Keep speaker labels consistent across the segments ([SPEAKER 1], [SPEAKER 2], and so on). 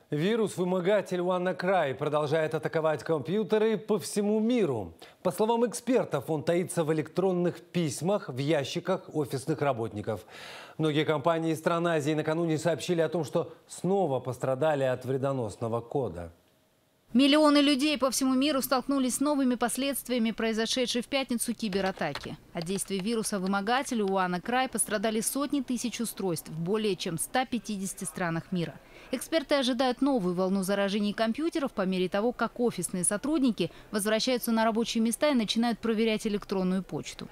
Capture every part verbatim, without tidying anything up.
[SPEAKER 1] Вирус-вымогатель WannaCry продолжает атаковать компьютеры по всему миру. По словам экспертов, он таится в электронных письмах, в ящиках офисных работников. Многие компании стран Азии накануне сообщили о том, что снова пострадали от вредоносного кода.
[SPEAKER 2] Миллионы людей по всему миру столкнулись с новыми последствиями произошедшей в пятницу кибератаки. От действий вируса-вымогателя WannaCry пострадали сотни тысяч устройств в более чем ста пятидесяти странах мира. Эксперты ожидают новую волну заражений компьютеров по мере того, как офисные сотрудники возвращаются на рабочие места и начинают проверять электронную почту.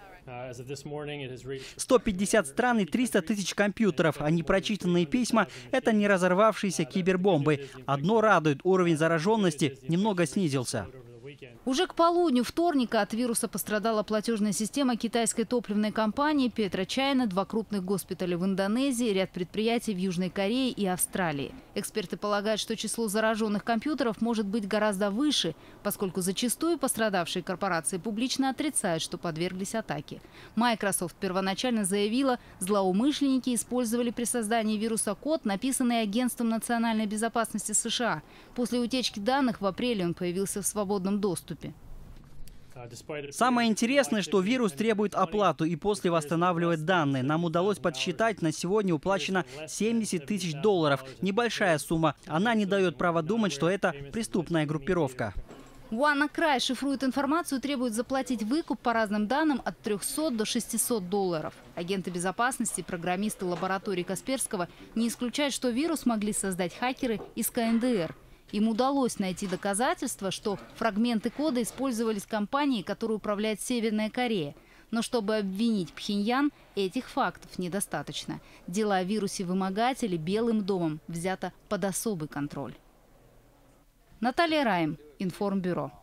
[SPEAKER 3] сто пятьдесят стран и триста тысяч компьютеров, а непрочитанные письма – это не разорвавшиеся кибербомбы. Одно радует – уровень зараженности немного снизился.
[SPEAKER 2] Уже к полудню вторника от вируса пострадала платежная система китайской топливной компании PetroChina, два крупных госпиталя в Индонезии, ряд предприятий в Южной Корее и Австралии. Эксперты полагают, что число зараженных компьютеров может быть гораздо выше, поскольку зачастую пострадавшие корпорации публично отрицают, что подверглись атаке. Microsoft первоначально заявила, злоумышленники использовали при создании вируса код, написанный Агентством национальной безопасности США. После утечки данных в апреле он появился в свободном доступе.
[SPEAKER 3] Самое интересное, что вирус требует оплату и после восстанавливает данные. Нам удалось подсчитать, на сегодня уплачено семьдесят тысяч долларов. Небольшая сумма. Она не дает права думать, что это преступная группировка.
[SPEAKER 2] WannaCry шифрует информацию и требует заплатить выкуп по разным данным от трёхсот до шестисот долларов. Агенты безопасности и программисты лаборатории Касперского не исключают, что вирус могли создать хакеры из ка эн дэ эр. Им удалось найти доказательства, что фрагменты кода использовались компанией, которую управляет Северная Корея. Но чтобы обвинить Пхеньян, этих фактов недостаточно. Дело о вирусе-вымогателе Белым домом взято под особый контроль. Наталья Раим, Информбюро.